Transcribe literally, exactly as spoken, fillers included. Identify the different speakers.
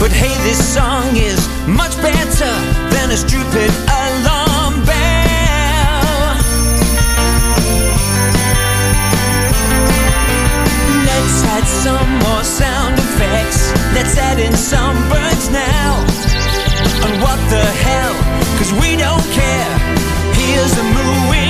Speaker 1: But hey, this song is much better than a stupid alarm bell. Let's add some more sound effects. Let's add in some birds now. And what the hell, cause we don't care. Here's a moo